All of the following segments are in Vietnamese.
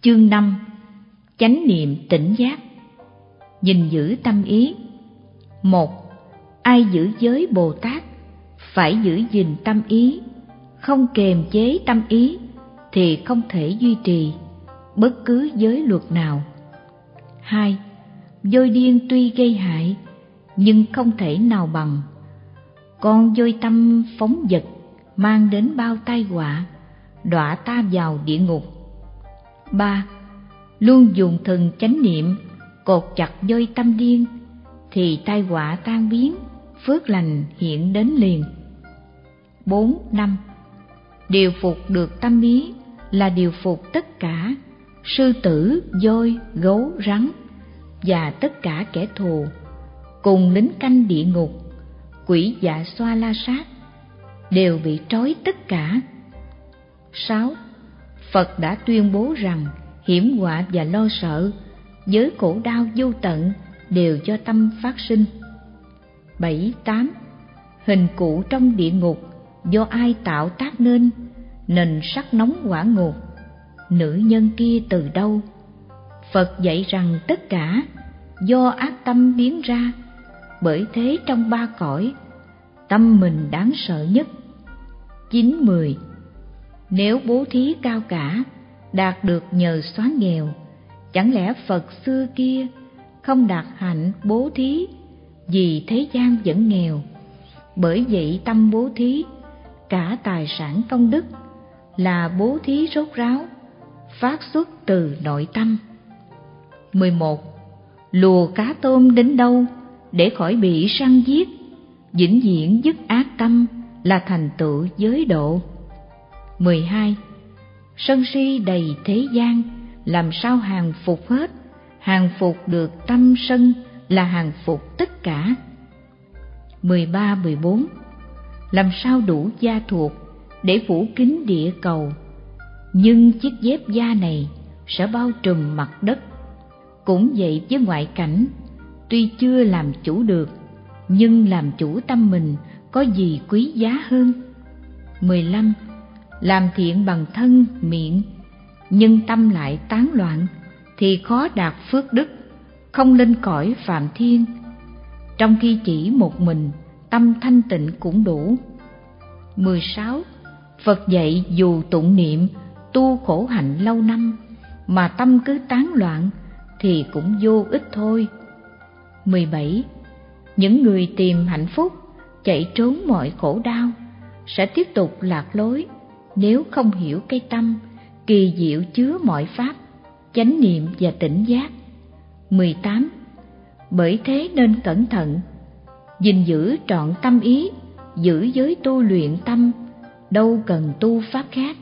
Chương 5. Chánh niệm tỉnh giác. Gìn giữ tâm ý. 1. Ai giữ giới Bồ Tát phải giữ gìn tâm ý, không kềm chế tâm ý thì không thể duy trì bất cứ giới luật nào. 2. Vôi điên tuy gây hại nhưng không thể nào bằng con vôi tâm phóng dật, mang đến bao tai họa, đọa ta vào địa ngục. 3. Luôn dùng thần chánh niệm cột chặt vôi tâm điên thì tai họa tan biến, phước lành hiện đến liền. 4. 5. Điều phục được tâm ý là điều phục tất cả sư tử, voi, gấu, rắn và tất cả kẻ thù, cùng lính canh địa ngục, quỷ dạ xoa la sát đều bị trói tất cả. 6. Phật đã tuyên bố rằng hiểm họa và lo sợ với khổ đau vô tận đều do tâm phát sinh. 7. 8. Hình cụ trong địa ngục do ai tạo tác nên sắc nóng hỏa ngục, nữ nhân kia từ đâu? Phật dạy rằng tất cả do ác tâm biến ra, bởi thế trong ba cõi tâm mình đáng sợ nhất. 9. 10. Nếu bố thí cao cả đạt được nhờ xóa nghèo, chẳng lẽ Phật xưa kia không đạt hạnh bố thí vì thế gian vẫn nghèo? Bởi vậy tâm bố thí cả tài sản công đức là bố thí rốt ráo, phát xuất từ nội tâm. 11. Lùa cá tôm đến đâu để khỏi bị săn giết, vĩnh viễn dứt ác tâm là thành tựu giới độ. 12. Sân si đầy thế gian làm sao hàng phục hết, hàng phục được tâm sân là hàng phục tất cả. 13, 14. Làm sao đủ da thuộc để phủ kín địa cầu, nhưng chiếc dép da này sẽ bao trùm mặt đất. Cũng vậy với ngoại cảnh, tuy chưa làm chủ được, nhưng làm chủ tâm mình có gì quý giá hơn. 15. Làm thiện bằng thân, miệng, nhưng tâm lại tán loạn thì khó đạt phước đức, không lên cõi Phạm Thiên, trong khi chỉ một mình tâm thanh tịnh cũng đủ. 16. Phật dạy dù tụng niệm, tu khổ hạnh lâu năm mà tâm cứ tán loạn thì cũng vô ích thôi. 17. Những người tìm hạnh phúc, chạy trốn mọi khổ đau sẽ tiếp tục lạc lối nếu không hiểu cái tâm kỳ diệu chứa mọi pháp, chánh niệm và tỉnh giác. 18. Bởi thế nên cẩn thận, gìn giữ trọn tâm ý, giữ giới tu luyện tâm, đâu cần tu pháp khác.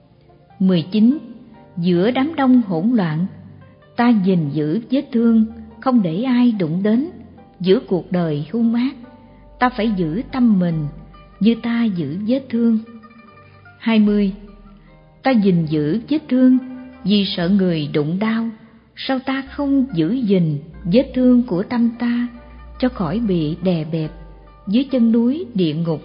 19. Giữa đám đông hỗn loạn, ta gìn giữ vết thương không để ai đụng đến. Giữa cuộc đời hung ác, ta phải giữ tâm mình như ta giữ vết thương. 20. Ta gìn giữ vết thương vì sợ người đụng đau, sao ta không giữ gìn vết thương của tâm ta cho khỏi bị đè bẹp dưới chân núi địa ngục.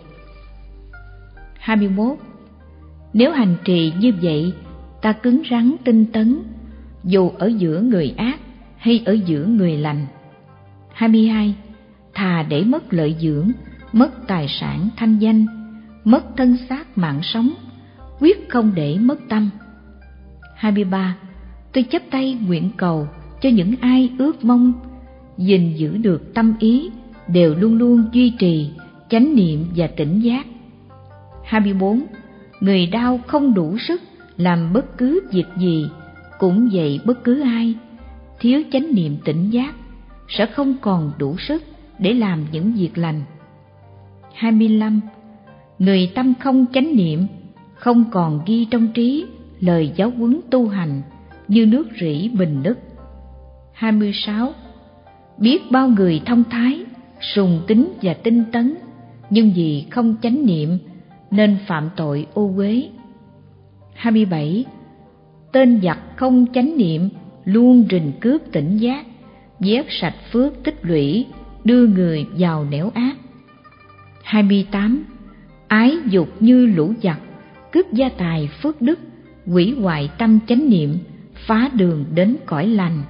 21. Nếu hành trì như vậy, ta cứng rắn tinh tấn, dù ở giữa người ác hay ở giữa người lành. 22. Thà để mất lợi dưỡng, mất tài sản thanh danh, mất thân xác mạng sống, quyết không để mất tâm. 23. Tôi chắp tay nguyện cầu cho những ai ước mong gìn giữ được tâm ý đều luôn luôn duy trì chánh niệm và tỉnh giác. 24. Người đau không đủ sức làm bất cứ việc gì, cũng vậy bất cứ ai thiếu chánh niệm tỉnh giác sẽ không còn đủ sức để làm những việc lành. 25. Người tâm không chánh niệm không còn ghi trong trí lời giáo huấn tu hành như nước rỉ bình đất. 26. Biết bao người thông thái, sùng tín và tinh tấn, nhưng vì không chánh niệm nên phạm tội ô uế. 27. Tên giặc không chánh niệm luôn rình cướp tỉnh giác, vét sạch phước tích lũy, đưa người vào nẻo ác. 28. Ái dục như lũ giặc, cướp gia tài phước đức, hủy hoại tâm chánh niệm, phá đường đến cõi lành.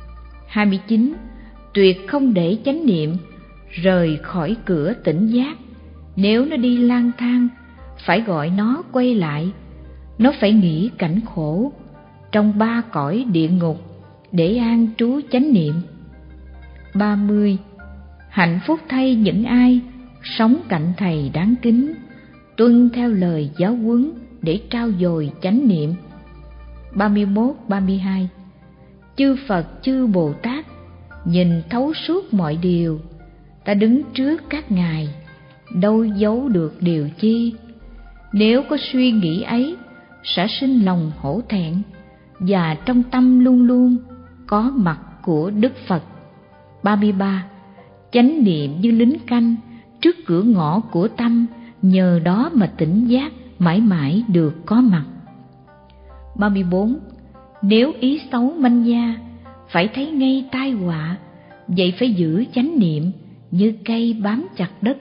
29. Tuyệt không để chánh niệm rời khỏi cửa tỉnh giác. Nếu nó đi lang thang, phải gọi nó quay lại. Nó phải nghĩ cảnh khổ trong 3 cõi địa ngục để an trú chánh niệm. 30. Hạnh phúc thay những ai sống cạnh thầy đáng kính, tuân theo lời giáo huấn để trau dồi chánh niệm. 31, 32. Chư Phật chư Bồ Tát nhìn thấu suốt mọi điều, ta đứng trước các ngài, đâu giấu được điều chi. Nếu có suy nghĩ ấy, sẽ sinh lòng hổ thẹn, và trong tâm luôn luôn có mặt của Đức Phật. 33. Chánh niệm như lính canh trước cửa ngõ của tâm, nhờ đó mà tỉnh giác mãi mãi được có mặt. 34. Nếu ý xấu manh nha, phải thấy ngay tai họa, vậy phải giữ chánh niệm như cây bám chặt đất.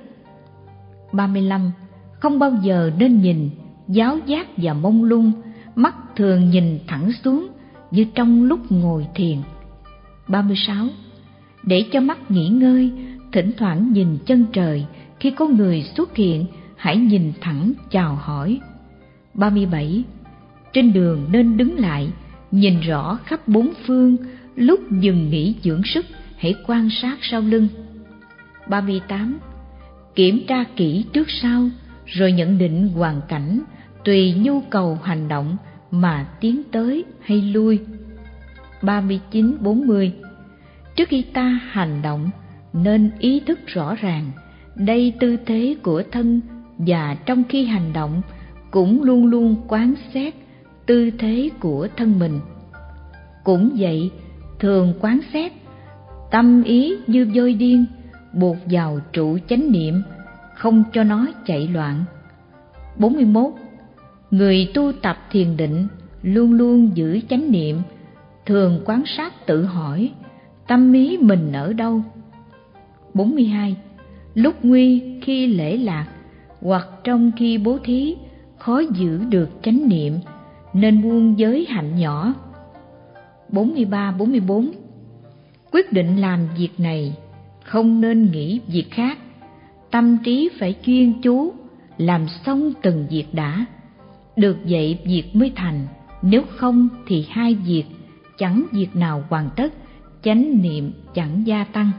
35. Không bao giờ nên nhìn giáo giác và mông lung, mắt thường nhìn thẳng xuống như trong lúc ngồi thiền. 36. Để cho mắt nghỉ ngơi, thỉnh thoảng nhìn chân trời, khi có người xuất hiện, hãy nhìn thẳng chào hỏi. 37. Trên đường nên đứng lại, nhìn rõ khắp bốn phương, lúc dừng nghỉ dưỡng sức, hãy quan sát sau lưng. 38. Kiểm tra kỹ trước sau, rồi nhận định hoàn cảnh, tùy nhu cầu hành động mà tiến tới hay lui. 39, 40. Trước khi ta hành động, nên ý thức rõ ràng, đây tư thế của thân, và trong khi hành động, cũng luôn luôn quán xét tư thế của thân mình. Cũng vậy, thường quán xét, tâm ý như voi điên, buộc vào trụ chánh niệm, không cho nó chạy loạn. 41. Người tu tập thiền định luôn luôn giữ chánh niệm, thường quan sát tự hỏi, tâm ý mình ở đâu. 42. Lúc nguy khi lễ lạc, hoặc trong khi bố thí, khó giữ được chánh niệm, nên buông giới hạnh nhỏ. 43, 44. Quyết định làm việc này, không nên nghĩ việc khác, tâm trí phải chuyên chú, làm xong từng việc đã. Được vậy việc mới thành, nếu không thì hai việc, chẳng việc nào hoàn tất, chánh niệm chẳng gia tăng.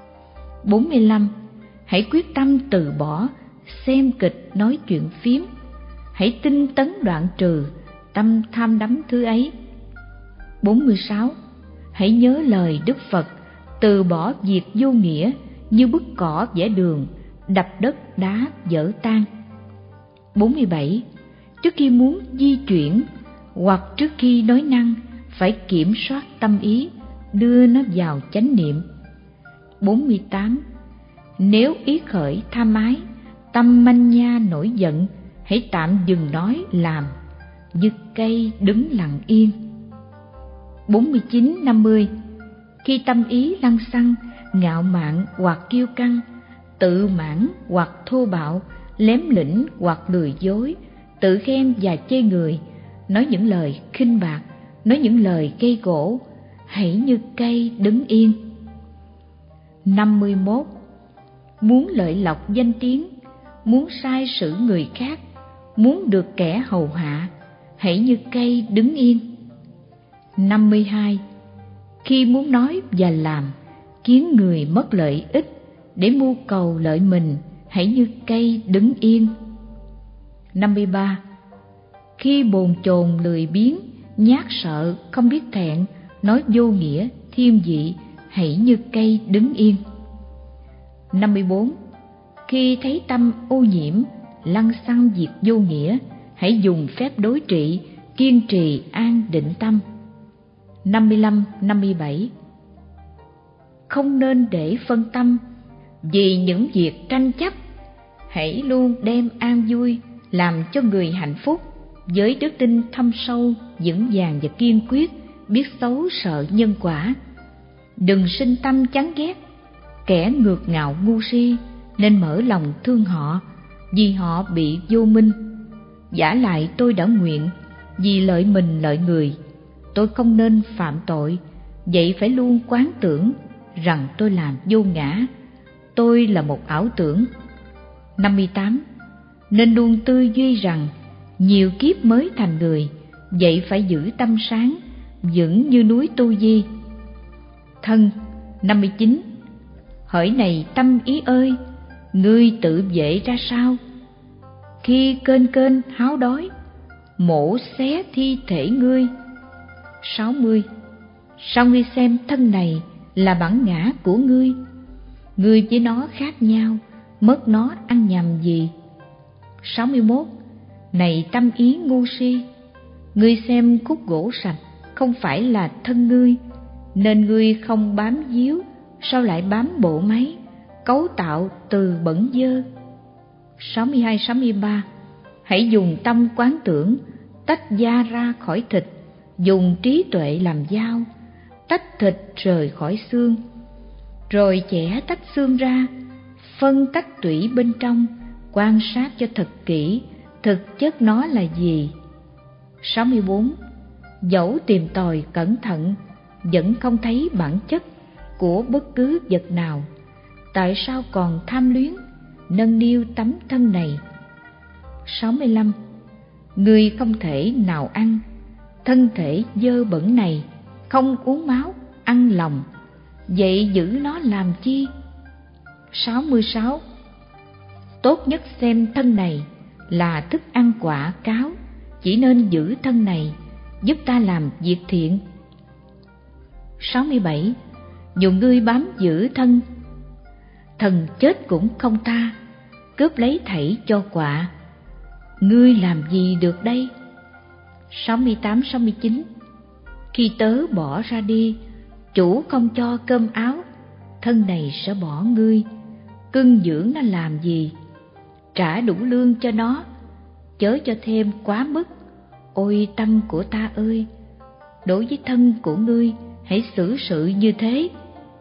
45. Hãy quyết tâm từ bỏ, xem kịch nói chuyện phiếm, hãy tinh tấn đoạn trừ tâm tham đắm thứ ấy. 46. Hãy nhớ lời Đức Phật, từ bỏ việc vô nghĩa như bứt cỏ vẽ đường, đập đất đá vỡ tan. 47. Trước khi muốn di chuyển hoặc trước khi nói năng, phải kiểm soát tâm ý, đưa nó vào chánh niệm. 48. Nếu ý khởi tham ái, tâm manh nha nổi giận, hãy tạm dừng nói làm, như cây đứng lặng yên. 49, 50. Khi tâm ý lăng xăng, ngạo mạn hoặc kiêu căng, tự mãn hoặc thô bạo, lém lĩnh hoặc lừa dối, tự khen và chê người, nói những lời khinh bạc, nói những lời gây gổ, hãy như cây đứng yên. 51. Muốn lợi lộc danh tiếng, muốn sai sử người khác, muốn được kẻ hầu hạ, hãy như cây đứng yên. 52. Khi muốn nói và làm, khiến người mất lợi ích để mưu cầu lợi mình, hãy như cây đứng yên. 53. Khi bồn chồn lười biếng, nhát sợ, không biết thẹn, nói vô nghĩa, thiên vị, hãy như cây đứng yên. 54. Khi thấy tâm ô nhiễm, lăng xăng việc vô nghĩa, hãy dùng phép đối trị, kiên trì an định tâm. 55, 57. Không nên để phân tâm vì những việc tranh chấp, hãy luôn đem an vui làm cho người hạnh phúc, với đức tin thâm sâu, vững vàng và kiên quyết, biết xấu sợ nhân quả. Đừng sinh tâm chán ghét kẻ ngược ngạo ngu si, nên mở lòng thương họ vì họ bị vô minh. Vả lại tôi đã nguyện vì lợi mình lợi người, tôi không nên phạm tội, vậy phải luôn quán tưởng rằng tôi làm vô ngã, tôi là một ảo tưởng. 58. Nên luôn tư duy rằng nhiều kiếp mới thành người, vậy phải giữ tâm sáng, vững như núi Tu Di. Thân. 59. Hỡi này tâm ý ơi, ngươi tự vệ ra sao? Khi kênh kênh háo đói, mổ xé thi thể ngươi. 60. Sao ngươi xem thân này là bản ngã của ngươi? Ngươi với nó khác nhau, mất nó ăn nhầm gì? 61. Này tâm ý ngu si, ngươi xem khúc gỗ sạch không phải là thân ngươi, nên ngươi không bám víu, sao lại bám bộ máy cấu tạo từ bẩn dơ? 62, 63. Hãy dùng tâm quán tưởng, tách da ra khỏi thịt, dùng trí tuệ làm dao, tách thịt rời khỏi xương, rồi chẻ tách xương ra, phân tách tủy bên trong, quan sát cho thật kỹ thực chất nó là gì. 64. Dẫu tìm tòi cẩn thận, vẫn không thấy bản chất của bất cứ vật nào, tại sao còn tham luyến nâng niu tấm thân này? 65. Ngươi không thể nào ăn thân thể dơ bẩn này, không uống máu, ăn lòng, vậy giữ nó làm chi? 66. Tốt nhất xem thân này là thức ăn quả cáo, chỉ nên giữ thân này, giúp ta làm việc thiện. 67. Dù ngươi bám giữ thân, thần chết cũng không tha, cướp lấy thảy cho quạ, ngươi làm gì được đây? 68, 69. Khi tớ bỏ ra đi, chủ không cho cơm áo, thân này sẽ bỏ ngươi, cưng dưỡng nó làm gì? Trả đủ lương cho nó, chớ cho thêm quá mức. Ôi tâm của ta ơi, đối với thân của ngươi hãy xử sự như thế.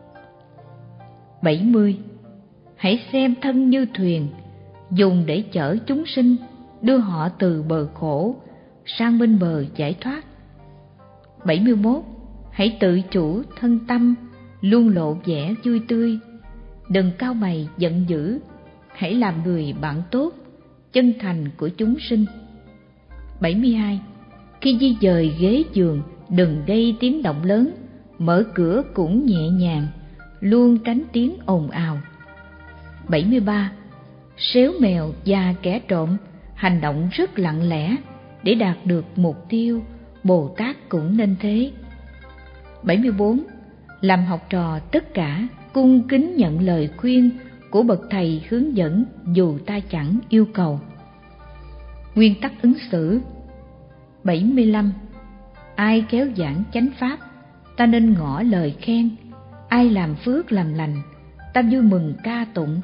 70. Hãy xem thân như thuyền, dùng để chở chúng sinh, đưa họ từ bờ khổ sang bên bờ giải thoát. 71. Hãy tự chủ thân tâm, luôn lộ vẻ vui tươi, đừng cau mày giận dữ, hãy làm người bạn tốt, chân thành của chúng sinh. 72. Khi di dời ghế giường, đừng gây tiếng động lớn, mở cửa cũng nhẹ nhàng, luôn tránh tiếng ồn ào. 73. Sếu mèo và kẻ trộm hành động rất lặng lẽ để đạt được mục tiêu, Bồ Tát cũng nên thế. 74. Làm học trò tất cả cung kính nhận lời khuyên của bậc thầy hướng dẫn dù ta chẳng yêu cầu. Nguyên tắc ứng xử. 75. Ai kéo giảng chánh pháp, ta nên ngỏ lời khen, ai làm phước làm lành, ta vui mừng ca tụng.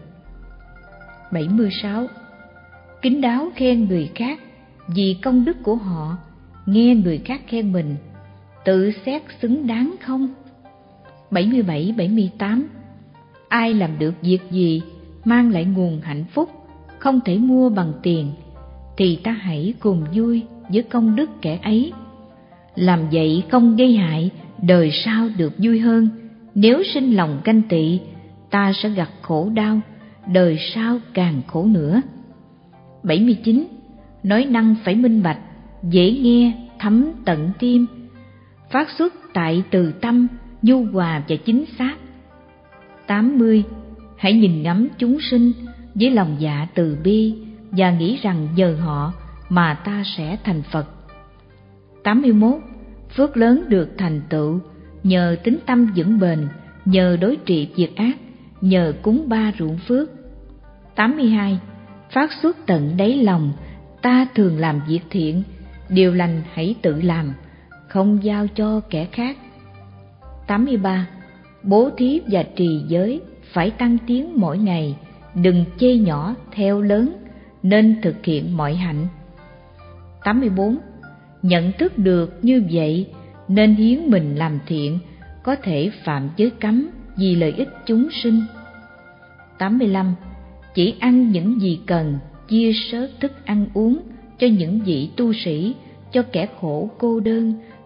76. Kín đáo khen người khác vì công đức của họ, nghe người khác khen mình, tự xét xứng đáng không? 77, 78. Ai làm được việc gì mang lại nguồn hạnh phúc không thể mua bằng tiền, thì ta hãy cùng vui với công đức kẻ ấy. Làm vậy không gây hại, đời sau được vui hơn. Nếu sinh lòng ganh tị, ta sẽ gặp khổ đau, đời sau càng khổ nữa. 79. Nói năng phải minh bạch, dễ nghe, thấm tận tim, phát xuất tại từ tâm, nhu hòa và chính xác. 80. Hãy nhìn ngắm chúng sinh với lòng dạ từ bi và nghĩ rằng nhờ họ mà ta sẽ thành Phật. 81. Phước lớn được thành tựu nhờ tín tâm vững bền, nhờ đối trị việc ác, nhờ cúng ba ruộng phước. 82. Phát xuất tận đáy lòng, ta thường làm việc thiện, điều lành hãy tự làm, không giao cho kẻ khác. 83. Bố thí và trì giới phải tăng tiến mỗi ngày, đừng chê nhỏ theo lớn, nên thực hiện mọi hạnh. 84. Nhận thức được như vậy nên hiến mình làm thiện, có thể phạm giới cấm vì lợi ích chúng sinh. 85. Chỉ ăn những gì cần, chia sớt thức ăn uống cho những vị tu sĩ, cho kẻ khổ cô đơn,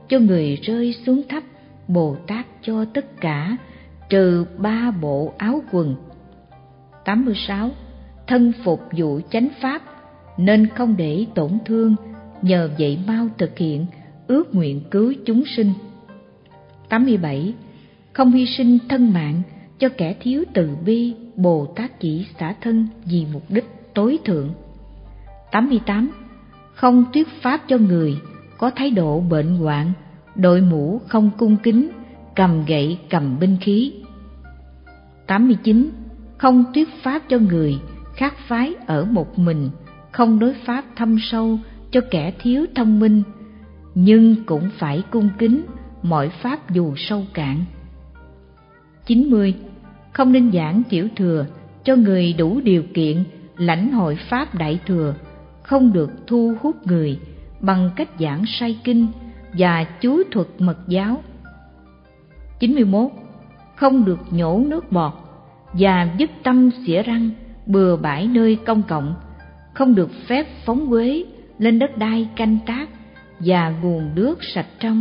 cho người rơi xuống thấp, Bồ Tát cho tất cả, trừ 3 bộ áo quần. 86. Thân phục vụ chánh pháp, nên không để tổn thương, nhờ vậy mau thực hiện ước nguyện cứu chúng sinh. 87. Không hy sinh thân mạng cho kẻ thiếu từ bi, Bồ Tát chỉ xả thân vì mục đích tối thượng. 88. Không thuyết pháp cho người có thái độ bệnh hoạn, đội mũ không cung kính, cầm gậy cầm binh khí. 89. Không thuyết pháp cho người khác phái ở một mình, không đối pháp thâm sâu cho kẻ thiếu thông minh, nhưng cũng phải cung kính mọi pháp dù sâu cạn. 90. Không nên giảng tiểu thừa cho người đủ điều kiện lãnh hội pháp đại thừa, không được thu hút người bằng cách giảng sai kinh và chú thuật mật giáo. 91. Không được nhổ nước bọt và dứt tâm xỉa răng bừa bãi nơi công cộng, không được phép phóng uế lên đất đai canh tác và nguồn nước sạch trong.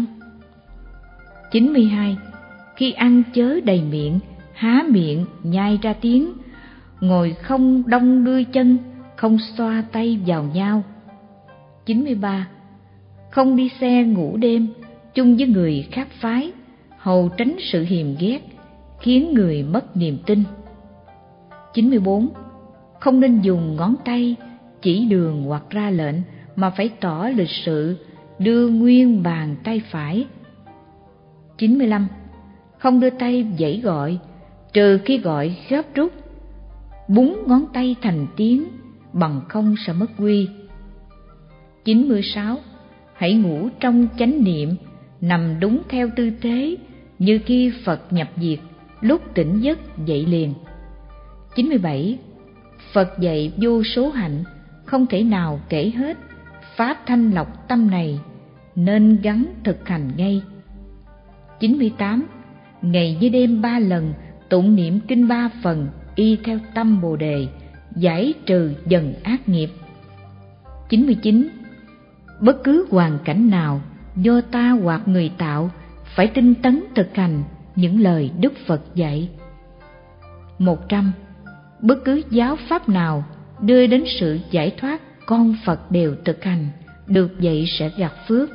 92. Khi ăn chớ đầy miệng, há miệng nhai ra tiếng, ngồi không đong đưa chân, không xoa tay vào nhau. 93. Không đi xe ngủ đêm chung với người khác phái, hầu tránh sự hiềm ghét, khiến người mất niềm tin. 94. Không nên dùng ngón tay chỉ đường hoặc ra lệnh, mà phải tỏ lịch sự, đưa nguyên bàn tay phải. 95. Không đưa tay vẫy gọi, trừ khi gọi gấp rút, búng ngón tay thành tiếng, bằng không sẽ mất quy. 96. Hãy ngủ trong chánh niệm, nằm đúng theo tư thế như khi Phật nhập diệt, lúc tỉnh giấc dậy liền. 97. Phật dạy vô số hạnh, không thể nào kể hết, pháp thanh lọc tâm này, nên gắn thực hành ngay. 98. Ngày với đêm 3 lần tụng niệm kinh 3 phần, y theo tâm Bồ đề, giải trừ dần ác nghiệp. 99. Bất cứ hoàn cảnh nào do ta hoặc người tạo, phải tinh tấn thực hành những lời Đức Phật dạy. 100. Bất cứ giáo pháp nào đưa đến sự giải thoát, con Phật đều thực hành, được vậy sẽ gặt phước.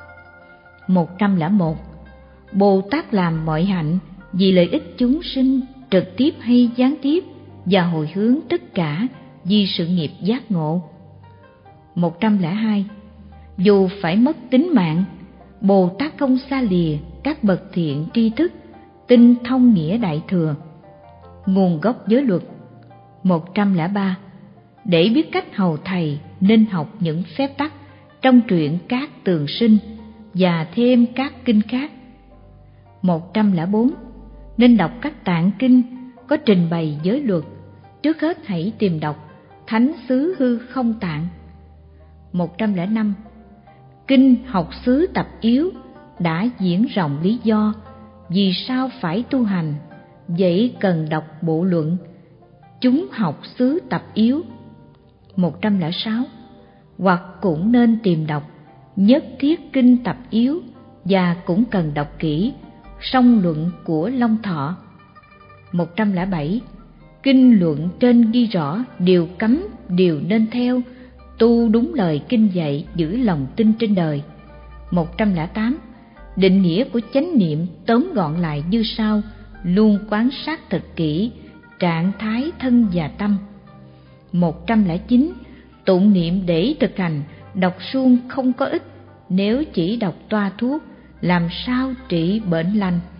101. Bồ Tát làm mọi hạnh vì lợi ích chúng sinh, trực tiếp hay gián tiếp, và hồi hướng tất cả vì sự nghiệp giác ngộ. 102. Dù phải mất tính mạng, Bồ Tát không xa lìa các bậc thiện tri thức, tinh thông nghĩa đại thừa. Nguồn gốc giới luật. 103. Để biết cách hầu thầy, nên học những phép tắc trong truyện các tường sinh và thêm các kinh khác. 104. Nên đọc các tạng kinh có trình bày giới luật. Trước hết hãy tìm đọc Thánh xứ hư không tạng. 105. Kinh học xứ tập yếu đã diễn rộng lý do vì sao phải tu hành, vậy cần đọc bộ luận chúng học xứ tập yếu. 106. Hoặc cũng nên tìm đọc Nhất thiết kinh tập yếu, và cũng cần đọc kỹ song luận của Long Thọ. 107. Kinh luận trên ghi rõ điều cấm, điều nên theo, tu đúng lời kinh dạy, giữ lòng tin trên đời. 108. Định nghĩa của chánh niệm tóm gọn lại như sau: luôn quán sát thật kỹ trạng thái thân và tâm. 109. Tụng niệm để thực hành, đọc suông không có ích, nếu chỉ đọc toa thuốc làm sao trị bệnh lành.